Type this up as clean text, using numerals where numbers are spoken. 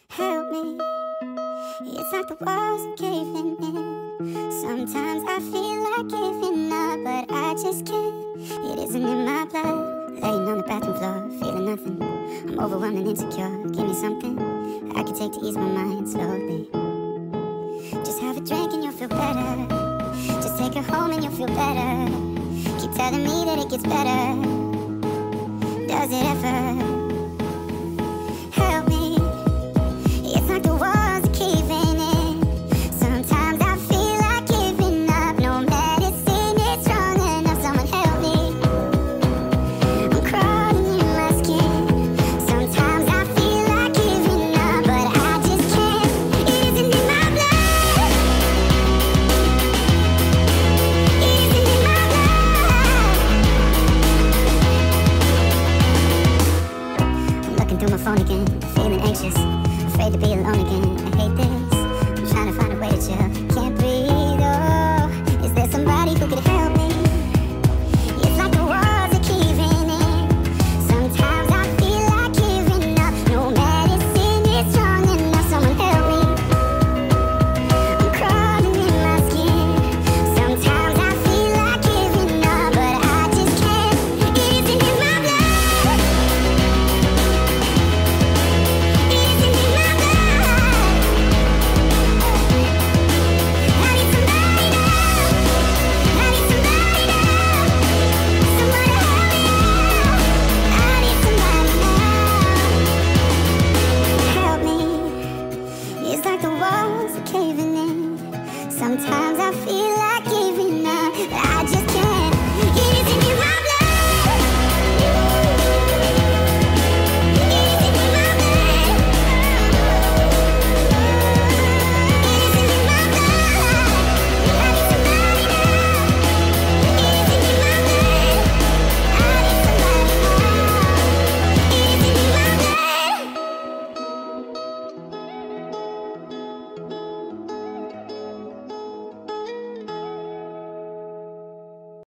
Help me, it's like the walls are caving in. Sometimes I feel like giving up, but I just can't. It isn't in my blood. Laying on the bathroom floor, feeling nothing. I'm overwhelmed and insecure. Give me something I can take to ease my mind slowly. Just have a drink and you'll feel better. Just take her home and you'll feel better. Keep telling me that it gets better. Does it ever? Help me, it's like the walls are caving in. Sometimes I feel like giving up. No medicine is strong enough. Someone help me, I'm crawling in my skin. Sometimes I feel like giving up, but I just can't. It isn't in my blood. It isn't in my blood. I'm looking through my phone again, feeling anxious, afraid to be alone again. I hate this, I'm trying to find a way to chill.